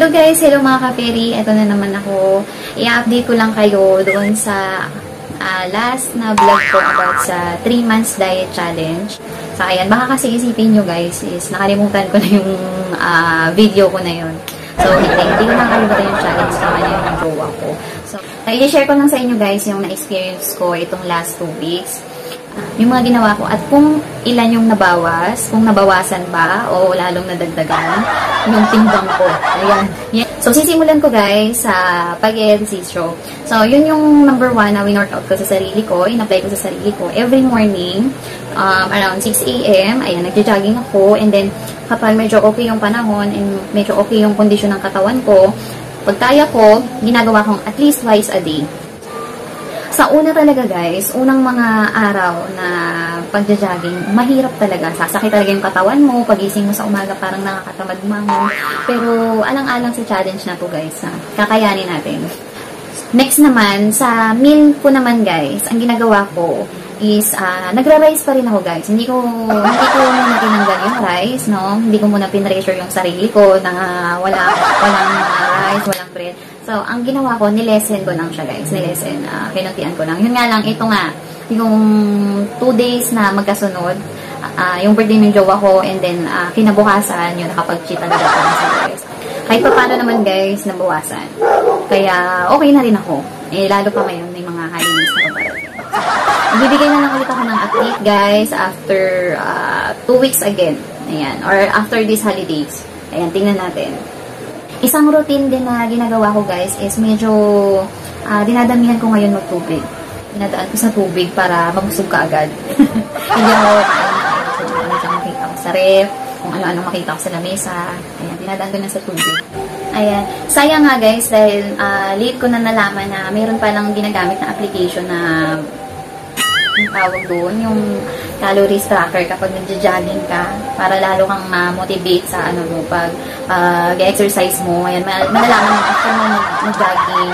So guys, hello mga ka-fairy. Ito na naman ako. I-update ko lang kayo doon sa last na vlog ko about sa 3 months diet challenge. So ayan, baka kasi isipin nyo guys is nakalimutan ko na yung video ko na yun. So hindi ko nakalimutan yung challenge naman yung jowa ko. So i-share ko lang sa inyo guys yung na-experience ko itong last 2 weeks. Yung mga ginawa ko at kung ilan yung nabawas, kung nabawasan ba o lalong nadagdagan yung timbang ko. Ayan. So, sisimulan ko guys sa pag-exercise. So, yun yung number 1 na win-workout ko sa sarili ko, in-apply ko sa sarili ko. Every morning, around 6 AM, ayan, nagja-jogging ako. And then, kapag medyo okay yung panahon and medyo okay yung kondisyon ng katawan ko, pagtaya ko, ginagawa kong at least twice a day. Sa una talaga guys, unang mga araw na pagja-jogging, mahirap talaga. Sasakit talaga yung katawan mo, pagising mo sa umaga parang nakakatamad mangon. Pero alang-alang sa challenge na to guys, kakayanin natin. Next naman, sa meal ko naman guys, ang ginagawa ko is nagra-rice pa rin ako guys. Hindi ko muna tinanggal yung rice, no? Hindi ko muna pinressure yung sarili ko na walang rice, walang bread. So, ang ginawa ko, nilesen ko lang siya guys. Nilesen, kinuntian ko lang. Yun nga lang, ito nga, yung 2 days na magkasunod, yung birthday ng jowa ko, and then kinabukasan, yun, nakapag-cheat talaga ako sa guys. Kahit pa paano naman guys, nabawasan. Kaya, okay na rin ako. Lalo pa ngayon, may mga holidays na paparating. Bibigay na lang ulit ako ng update guys, after 2 weeks again. Ayan, or after these holidays. Ayan, tingnan natin. Isang routine din na ginagawa ko guys is medyo dinadamihan ko ngayon ng tubig. Dinadaan ko sa tubig para mabusog ka agad. Hindi ako kung ano makita ko sa ref, kung ano-ano makita ko sa lamesa. Ayan, dinadaan ko na sa tubig. Ayan. Sayang nga guys dahil late ko na nalaman na mayroon palang ginagamit na application na yung tawag doon, yung calories tracker kapag nagja-jogging ka para lalo kang ma-motivate sa ano mo pag exercise mo. Ayan, malalaman mo after mo nag-jogging,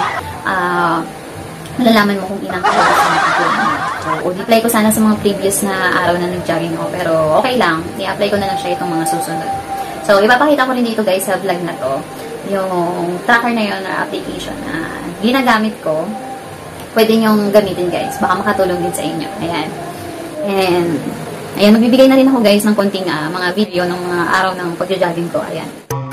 malalaman mo kung ilang calories na nag-jogging mo. So, i-apply ko sana sa mga previous na araw na nag-jogging ako, pero okay lang. I-apply ko na lang siya itong mga susunod. So, ipapakita ko rin dito guys sa vlog na to, yung tracker na yun na application na ginagamit ko. Pwede nyong gamitin guys. Baka makatulong din sa inyo. Ayan. And, ayan, magbibigay na rin ako guys ng konting mga video ng mga araw ng pagja-jogging ko. Ayan.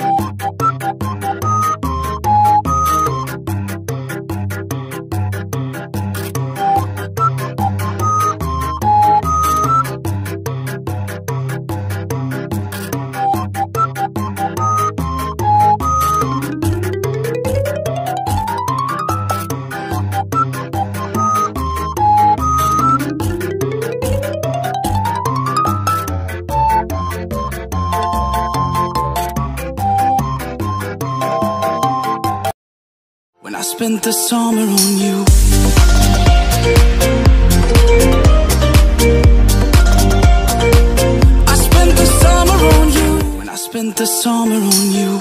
I spent the summer on you. I spent the summer on you. When I spent the summer on you.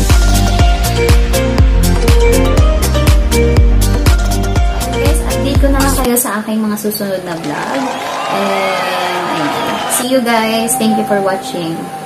Guys, update ko na lang kayo sa aking mga susunod na vlog. And see you guys. Thank you for watching.